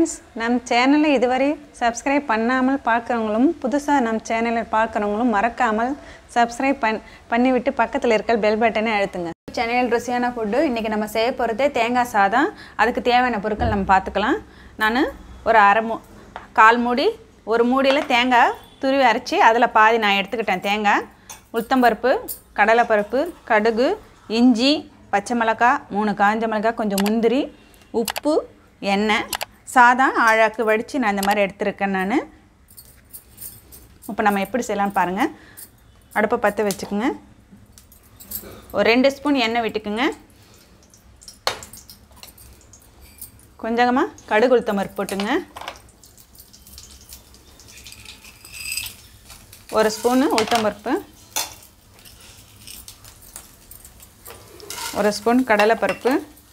friends, நம்ம சேனலை இதுவரை சப்ஸ்கிரைப் பண்ணாமல் பார்க்கறவங்களும் புதுசா நம்ம சேனலை பார்க்கறவங்களும் மறக்காமல் சப்ஸ்கிரைப் பண்ணிவிட்டு பக்கத்துல இருக்க பெல் பட்டனை அழுத்துங்க. Chennayil Rusiyana food இன்னைக்கு நம்ம செய்ய போறது தேங்காய் சாதம். அதுக்கு தேவையான பொருட்கள் நம்ம பார்த்துக்கலாம். நான் ஒரு கால் மூடி ஒரு மூடியில தேங்காய் துருவி அரைச்சி அதுல பாதி நான் எடுத்துக்கிட்டேன். தேங்காய், உளுத்தம்பருப்பு, கடலைப்பருப்பு, கடுகு, இஞ்சி, பச்சை மிளகாய், 3 காஞ்ச மிளகாய், கொஞ்சம் முந்திரி, உப்பு, எண்ணெய், சாதம் ஆழாக்கு வடித்து நான் இந்த மாதிரி எடுத்துருக்கேன். நான் இப்போ நம்ம எப்படி செய்யலாம்னு பாருங்கள். அடுப்பை பற்ற வச்சுக்கோங்க. ஒரு 2 ஸ்பூன் எண்ணெய் விட்டுக்குங்க. கொஞ்சமாக கடுகு உளுத்தம்பருப்பு போட்டுங்க. 1 ஸ்பூனு உளுத்தம்பருப்பு, 1 ஸ்பூன் கடலைப்பருப்பு,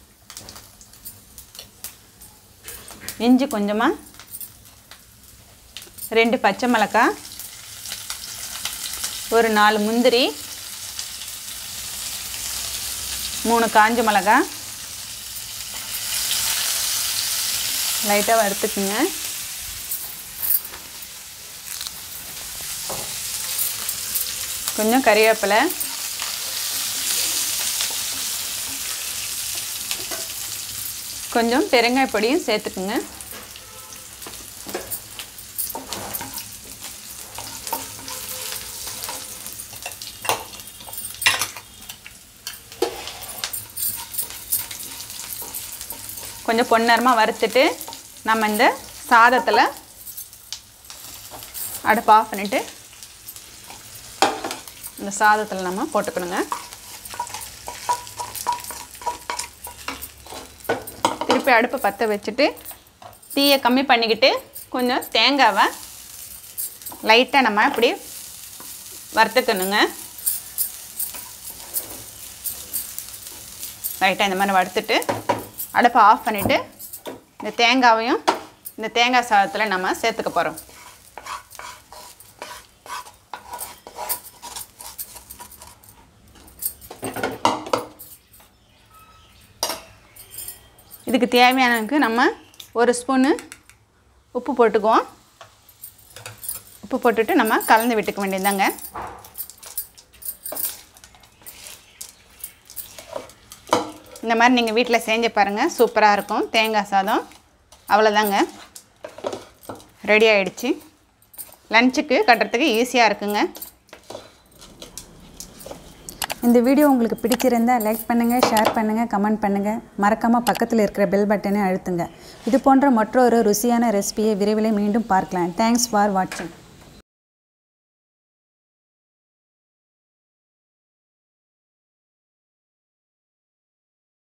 இஞ்சி கொஞ்சமாக, 2 பச்சை மிளகாய், ஒரு 4 முந்திரி, 3 காஞ்ச மிளகாய் லைட்டாக வறுத்துக்குங்க. கொஞ்சம் கறிவேப்பிலை, கொஞ்சம் பெருங்காய பொடியும் சேர்த்துக்குங்க. கொஞ்சம் பொன்னரமாக வறுத்துட்டு நம்ம இந்த சாதத்தில் அடுப்பு ஆஃப் பண்ணிவிட்டு இந்த சாதத்தில் நம்ம போட்டுக்கணுங்க. திருப்பி அடுப்பை பற்ற வச்சுட்டு தீயை கம்மி பண்ணிக்கிட்டு கொஞ்சம் தேங்காவை லைட்டாக நம்ம இப்படி வறுத்துக்கணுங்க. லைட்டாக இந்த மாதிரி வறுத்துட்டு அடுப்பை ஆஃப் பண்ணிவிட்டு இந்த தேங்காவையும் இந்த தேங்காய் சாதத்தில் நம்ம சேர்த்துக்க போகிறோம். இதுக்கு தேவையானதுக்கு நம்ம 1 ஸ்பூனு உப்பு போட்டுக்குவோம். உப்பு போட்டுட்டு நம்ம கலந்து விட்டுக்க வேண்டியதுதாங்க. இந்த மாதிரி நீங்கள் வீட்டில் செஞ்சு பாருங்கள், சூப்பராக இருக்கும் தேங்காய் சாதம். அவ்வளோதாங்க, ரெடி ஆகிடுச்சு. லஞ்சுக்கு கட்டுறதுக்கு ஈஸியாக இருக்குங்க. இந்த வீடியோ உங்களுக்கு பிடிச்சிருந்தால் லைக் பண்ணுங்கள், ஷேர் பண்ணுங்கள், கமெண்ட் பண்ணுங்கள். மறக்காமல் பக்கத்தில் இருக்கிற பெல் பட்டனை அழுத்துங்க. இது போன்ற மற்றொரு ருசியான ரெசிபியை விரைவில் மீண்டும் பார்க்கலாம். தேங்க்ஸ் ஃபார் வாட்சிங்.